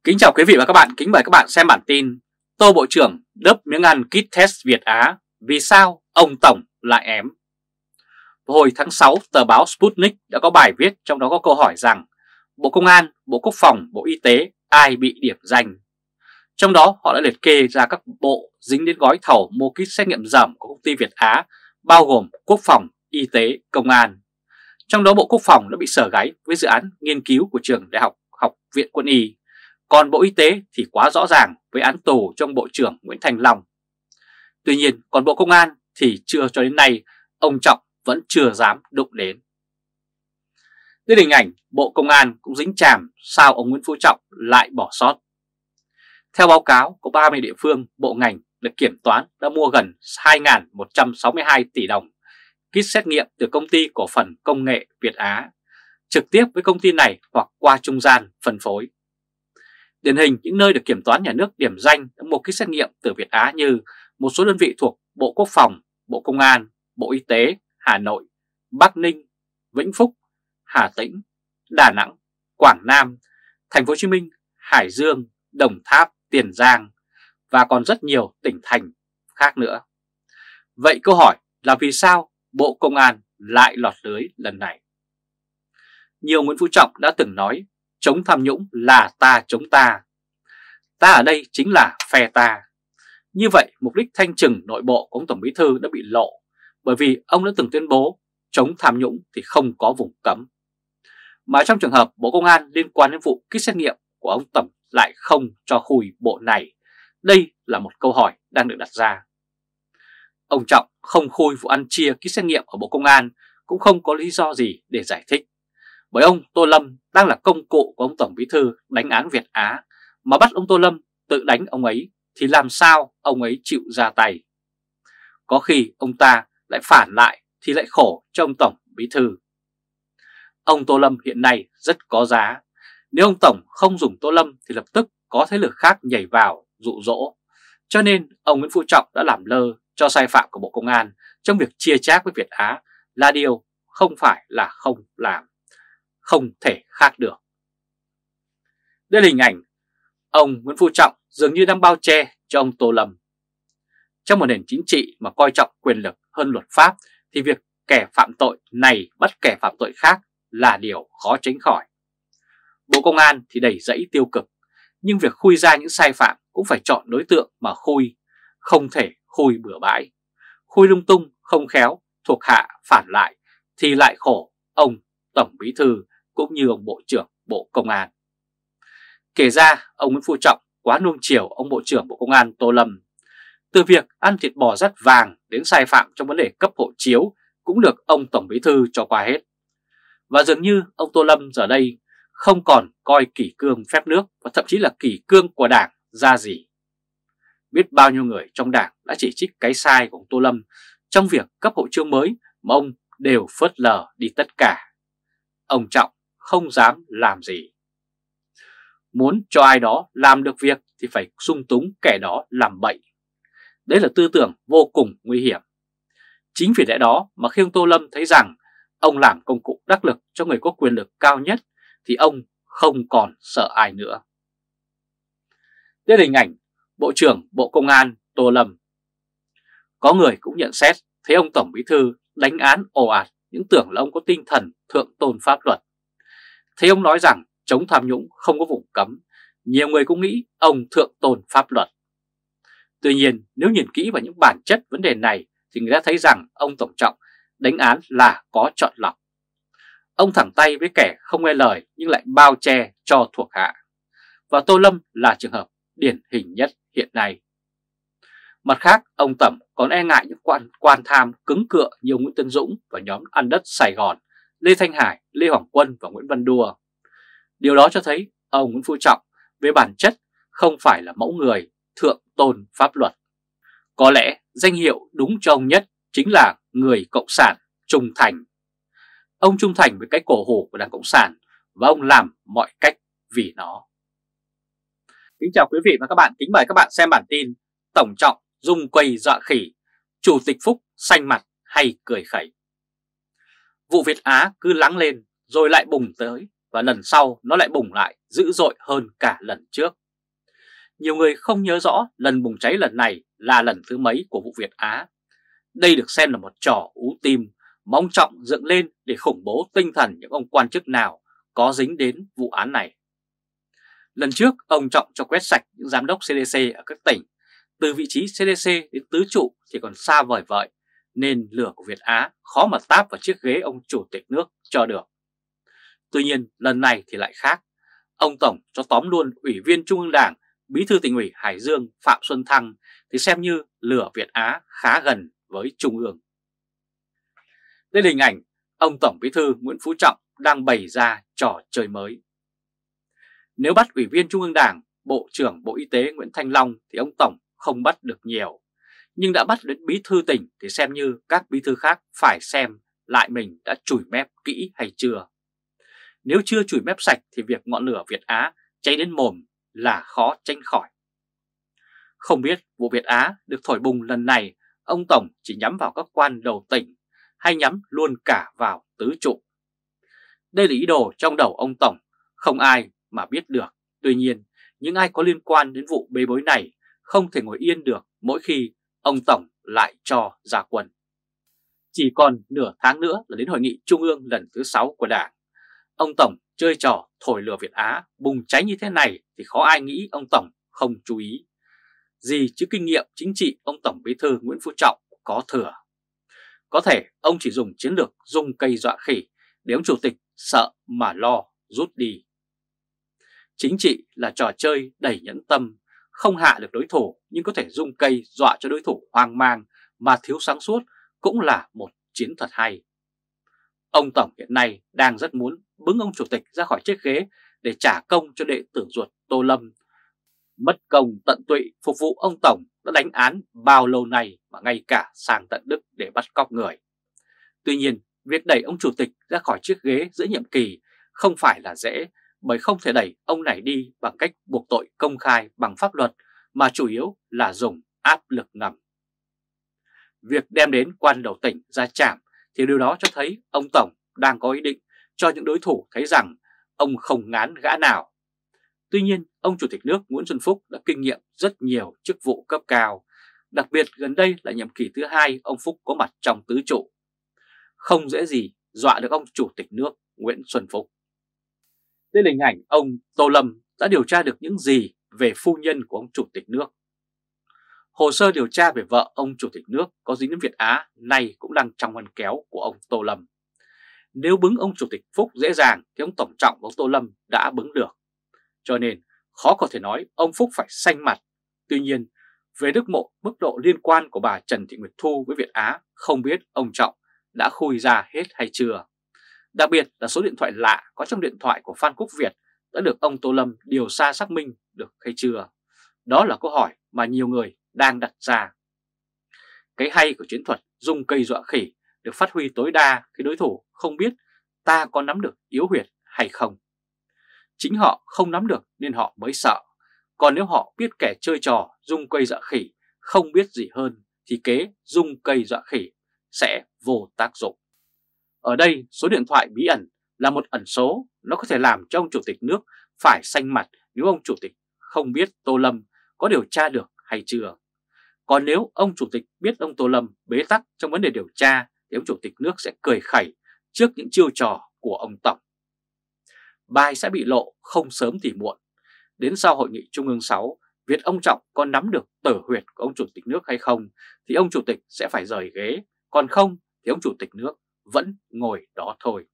Kính chào quý vị và các bạn, kính mời các bạn xem bản tin Tô Bộ trưởng đớp miếng ăn kit test Việt Á, vì sao ông Tổng lại ém? Hồi tháng 6, tờ báo Sputnik đã có bài viết trong đó có câu hỏi rằng Bộ Công an, Bộ Quốc phòng, Bộ Y tế ai bị điểm danh? Trong đó họ đã liệt kê ra các bộ dính đến gói thầu mua kit xét nghiệm rởm của công ty Việt Á, bao gồm Quốc phòng, Y tế, Công an. Trong đó Bộ Quốc phòng đã bị sờ gáy với dự án nghiên cứu của trường Đại học Học viện Quân y. Còn Bộ Y tế thì quá rõ ràng với án tù trong Bộ trưởng Nguyễn Thành Long. Tuy nhiên còn Bộ Công an thì chưa cho đến nay ông Trọng vẫn chưa dám đụng đến. Đến hình ảnh Bộ Công an cũng dính chàm sao ông Nguyễn Phú Trọng lại bỏ sót. Theo báo cáo của 30 địa phương, bộ ngành được kiểm toán đã mua gần 2.162 tỷ đồng kit xét nghiệm từ công ty cổ phần công nghệ Việt Á, trực tiếp với công ty này hoặc qua trung gian phân phối. Điển hình những nơi được kiểm toán nhà nước điểm danh đã mua kit xét nghiệm từ Việt Á như một số đơn vị thuộc Bộ Quốc phòng, Bộ Công an, Bộ Y tế, Hà Nội, Bắc Ninh, Vĩnh Phúc, Hà Tĩnh, Đà Nẵng, Quảng Nam, Thành phố Hồ Chí Minh, Hải Dương, Đồng Tháp, Tiền Giang và còn rất nhiều tỉnh thành khác nữa. Vậy câu hỏi là vì sao Bộ Công an lại lọt lưới lần này? Nhiều Nguyễn Phú Trọng đã từng nói chống tham nhũng là ta chống ta. Ta ở đây chính là phe ta. Như vậy mục đích thanh trừng nội bộ của ông Tổng Bí Thư đã bị lộ, bởi vì ông đã từng tuyên bố chống tham nhũng thì không có vùng cấm. Mà trong trường hợp Bộ Công an liên quan đến vụ kit xét nghiệm của ông Tổng lại không cho khui bộ này, đây là một câu hỏi đang được đặt ra. Ông Trọng không khui vụ ăn chia kit xét nghiệm ở Bộ Công an cũng không có lý do gì để giải thích. Bởi ông Tô Lâm đang là công cụ của ông Tổng Bí Thư đánh án Việt Á, mà bắt ông Tô Lâm tự đánh ông ấy thì làm sao ông ấy chịu ra tay? Có khi ông ta lại phản lại thì lại khổ cho ông Tổng Bí Thư. Ông Tô Lâm hiện nay rất có giá. Nếu ông Tổng không dùng Tô Lâm thì lập tức có thế lực khác nhảy vào dụ dỗ. Cho nên ông Nguyễn Phú Trọng đã làm lơ cho sai phạm của Bộ Công an trong việc chia chác với Việt Á là điều không phải là không làm, không thể khác được. Đây là hình ảnh ông Nguyễn Phú Trọng dường như đang bao che cho ông Tô Lâm. Trong một nền chính trị mà coi trọng quyền lực hơn luật pháp thì việc kẻ phạm tội này bắt kẻ phạm tội khác là điều khó tránh khỏi. Bộ Công an thì đầy rẫy tiêu cực, nhưng việc khui ra những sai phạm cũng phải chọn đối tượng mà khui, không thể khui bừa bãi. Khui lung tung, không khéo, thuộc hạ phản lại thì lại khổ ông Tổng Bí Thư cũng như ông Bộ trưởng Bộ Công an. Kể ra ông Nguyễn Phú Trọng quá nuông chiều ông Bộ trưởng Bộ Công an Tô Lâm. Từ việc ăn thịt bò rắt vàng đến sai phạm trong vấn đề cấp hộ chiếu cũng được ông Tổng Bí Thư cho qua hết. Và dường như ông Tô Lâm giờ đây không còn coi kỷ cương phép nước và thậm chí là kỷ cương của Đảng ra gì. Biết bao nhiêu người trong Đảng đã chỉ trích cái sai của ông Tô Lâm trong việc cấp hộ chiếu mới mà ông đều phớt lờ đi tất cả. Ông Trọng không dám làm gì. Muốn cho ai đó làm được việc thì phải dung túng kẻ đó làm bậy. Đấy là tư tưởng vô cùng nguy hiểm. Chính vì lẽ đó mà khi ông Tô Lâm thấy rằng ông làm công cụ đắc lực cho người có quyền lực cao nhất thì ông không còn sợ ai nữa. Đây là hình ảnh Bộ trưởng Bộ Công an Tô Lâm. Có người cũng nhận xét thấy ông Tổng Bí Thư đánh án ồ ạt những tưởng là ông có tinh thần thượng tôn pháp luật. Thấy ông nói rằng chống tham nhũng không có vùng cấm, nhiều người cũng nghĩ ông thượng tôn pháp luật. Tuy nhiên nếu nhìn kỹ vào những bản chất vấn đề này thì người ta thấy rằng ông Tổng Trọng đánh án là có chọn lọc. Ông thẳng tay với kẻ không nghe lời nhưng lại bao che cho thuộc hạ. Và Tô Lâm là trường hợp điển hình nhất hiện nay. Mặt khác, ông Tổng còn e ngại những quan tham cứng cựa như Nguyễn Tấn Dũng và nhóm ăn đất Sài Gòn, Lê Thanh Hải, Lê Hoàng Quân và Nguyễn Văn Đùa. Điều đó cho thấy ông Nguyễn Phú Trọng về bản chất không phải là mẫu người thượng tôn pháp luật. Có lẽ danh hiệu đúng cho ông nhất chính là người cộng sản trung thành. Ông trung thành với cái cổ hủ của Đảng Cộng sản và ông làm mọi cách vì nó. Kính chào quý vị và các bạn, kính mời các bạn xem bản tin Tổng Trọng rung quây dọa khỉ, Chủ tịch Phúc xanh mặt hay cười khẩy. Vụ Việt Á cứ lắng lên rồi lại bùng tới và lần sau nó lại bùng lại dữ dội hơn cả lần trước. Nhiều người không nhớ rõ lần bùng cháy lần này là lần thứ mấy của vụ Việt Á. Đây được xem là một trò ú tim, mong Trọng dựng lên để khủng bố tinh thần những ông quan chức nào có dính đến vụ án này. Lần trước, ông Trọng cho quét sạch những giám đốc CDC ở các tỉnh. Từ vị trí CDC đến tứ trụ thì còn xa vời vợi, nên lửa của Việt Á khó mà táp vào chiếc ghế ông chủ tịch nước cho được. Tuy nhiên, lần này thì lại khác. Ông Tổng cho tóm luôn Ủy viên Trung ương Đảng, Bí thư Tỉnh ủy Hải Dương Phạm Xuân Thăng thì xem như lửa Việt Á khá gần với Trung ương. Đây là hình ảnh ông Tổng Bí thư Nguyễn Phú Trọng đang bày ra trò chơi mới. Nếu bắt Ủy viên Trung ương Đảng, Bộ trưởng Bộ Y tế Nguyễn Thanh Long thì ông Tổng không bắt được nhiều. Nhưng đã bắt đến Bí thư tỉnh thì xem như các bí thư khác phải xem lại mình đã chùi mép kỹ hay chưa. Nếu chưa chùi mép sạch thì việc ngọn lửa Việt Á cháy đến mồm là khó tránh khỏi. Không biết vụ Việt Á được thổi bùng lần này ông Tổng chỉ nhắm vào các quan đầu tỉnh hay nhắm luôn cả vào tứ trụ. Đây là ý đồ trong đầu ông Tổng, không ai mà biết được. Tuy nhiên, những ai có liên quan đến vụ bê bối này không thể ngồi yên được mỗi khi ông Tổng lại cho ra quân. Chỉ còn nửa tháng nữa là đến hội nghị Trung ương lần thứ 6 của Đảng. Ông Tổng chơi trò thổi lửa Việt Á bùng cháy như thế này thì khó ai nghĩ ông Tổng không chú ý. Gì chứ kinh nghiệm chính trị ông Tổng Bí thư Nguyễn Phú Trọng có thừa. Có thể ông chỉ dùng chiến lược rung cây dọa khỉ để ông chủ tịch sợ mà lo rút đi. Chính trị là trò chơi đầy nhẫn tâm, không hạ được đối thủ nhưng có thể rung cây dọa cho đối thủ hoang mang mà thiếu sáng suốt cũng là một chiến thuật hay. Ông Tổng hiện nay đang rất muốn bứng ông chủ tịch ra khỏi chiếc ghế để trả công cho đệ tử ruột Tô Lâm. Mất công tận tụy phục vụ ông Tổng đã đánh án bao lâu nay mà ngay cả sang tận Đức để bắt cóc người. Tuy nhiên, việc đẩy ông chủ tịch ra khỏi chiếc ghế giữa nhiệm kỳ không phải là dễ, bởi không thể đẩy ông này đi bằng cách buộc tội công khai bằng pháp luật mà chủ yếu là dùng áp lực ngầm. Việc đem đến quan đầu tỉnh ra trảm thì điều đó cho thấy ông Tổng đang có ý định cho những đối thủ thấy rằng ông không ngán gã nào. Tuy nhiên, ông Chủ tịch nước Nguyễn Xuân Phúc đã kinh nghiệm rất nhiều chức vụ cấp cao, đặc biệt gần đây là nhiệm kỳ thứ 2 ông Phúc có mặt trong tứ trụ. Không dễ gì dọa được ông Chủ tịch nước Nguyễn Xuân Phúc. Đây là hình ảnh ông Tô Lâm đã điều tra được những gì về phu nhân của ông Chủ tịch nước. Hồ sơ điều tra về vợ ông Chủ tịch nước có dính đến Việt Á nay cũng đang trong ngăn kéo của ông Tô Lâm. Nếu bứng ông Chủ tịch Phúc dễ dàng thì ông Tổng Trọng và ông Tô Lâm đã bứng được. Cho nên khó có thể nói ông Phúc phải xanh mặt. Tuy nhiên, về mức độ liên quan của bà Trần Thị Nguyệt Thu với Việt Á không biết ông Trọng đã khui ra hết hay chưa. Đặc biệt là số điện thoại lạ có trong điện thoại của Phan Quốc Việt đã được ông Tô Lâm điều tra xác minh được hay chưa. Đó là câu hỏi mà nhiều người đang đặt ra. Cái hay của chiến thuật rung cây dọa khỉ được phát huy tối đa khi đối thủ không biết ta có nắm được yếu huyệt hay không. Chính họ không nắm được nên họ mới sợ. Còn nếu họ biết kẻ chơi trò rung cây dọa khỉ không biết gì hơn thì kế rung cây dọa khỉ sẽ vô tác dụng. Ở đây số điện thoại bí ẩn là một ẩn số, nó có thể làm cho ông Chủ tịch nước phải xanh mặt nếu ông Chủ tịch không biết Tô Lâm có điều tra được hay chưa. Còn nếu ông Chủ tịch biết ông Tô Lâm bế tắc trong vấn đề điều tra thì ông Chủ tịch nước sẽ cười khẩy trước những chiêu trò của ông Tổng. Bài sẽ bị lộ không sớm thì muộn. Đến sau hội nghị Trung ương 6, việc ông Trọng có nắm được tử huyệt của ông Chủ tịch nước hay không thì ông Chủ tịch sẽ phải rời ghế, còn không thì ông Chủ tịch nước vẫn ngồi đó thôi.